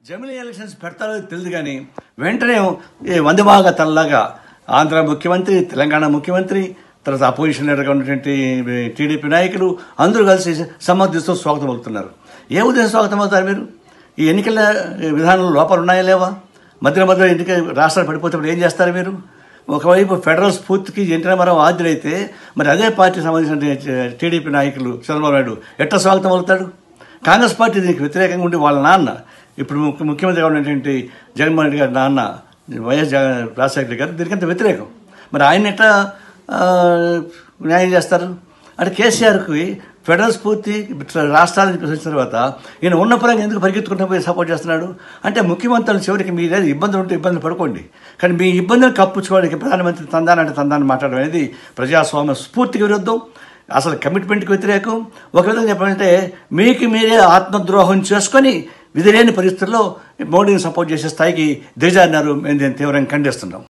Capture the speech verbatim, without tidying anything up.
జమిలీ ఎలక్షన్స్ పెడతారో తెలియదు కానీ వెంటనే వంద భాగతల్లాగా ఆంధ్ర ముఖ్యమంత్రి, తెలంగాణ ముఖ్యమంత్రి, తర్వాత అపోజిషన్ లీడర్గా ఉన్నటువంటి టీడీపీ నాయకులు అందరూ కలిసి సమర్థిస్తూ స్వాగతం పలుకుతున్నారు. ఏ ఉద్దేశం స్వాగతం అవుతారు మీరు? ఈ ఎన్నికల విధానంలో లోపాలు ఉన్నాయా లేవా? మధ్య మధ్యలో ఎన్నిక రాష్ట్రాలు పడిపోతే ఏం చేస్తారు మీరు? ఒకవైపు ఫెడరల్ స్ఫూర్తికి ఎన్టీ రామారావు ఆద్యుడైతే మరి అదే పార్టీకి సంబంధించిన టీడీపీ నాయకులు చంద్రబాబు నాయుడు ఎట్లా స్వాగతం అవుతాడు? కాంగ్రెస్ పార్టీ దీనికి వ్యతిరేకంగా ఉండి వాళ్ళ నాన్న ఇప్పుడు ముఖ్య ముఖ్యమంత్రిగా ఉన్నటువంటి జగన్మోహన్ రెడ్డి గారి నాన్న వైఎస్ రాజశేఖర గారు దీనికంత వ్యతిరేకం. మరి ఆయన ఎట్లా న్యాయం చేస్తారు? అంటే కేసీఆర్కి ఫెడరల్ స్ఫూర్తి రాష్ట్రాలను ప్రశ్నించిన తర్వాత ఈయన ఉన్న పరంగా ఎందుకు పరిగెత్తుకుంటూ పోయి సపోర్ట్ చేస్తున్నాడు? అంటే ముఖ్యమంత్రులు చివరికి మీరే ఇబ్బందులు ఉంటే ఇబ్బందులు పడుకోండి, కానీ మీ ఇబ్బందులు కప్పుకోవడానికి ప్రధానమంత్రి తందానంటే అంటే తందాన్ని మాట్లాడడం అనేది ప్రజాస్వామ్య స్ఫూర్తికి విరుద్ధం, అసలు కమిట్మెంట్కి వ్యతిరేకం. ఒక విధంగా చెప్పాలంటే మీకు మీరే ఆత్మద్రోహం చేసుకొని విధిలేని పరిస్థితుల్లో మోడీని సపోర్ట్ చేసే స్థాయికి దిగజారినారు. మేము దీన్ని తీవ్రంగా ఖండిస్తున్నాం.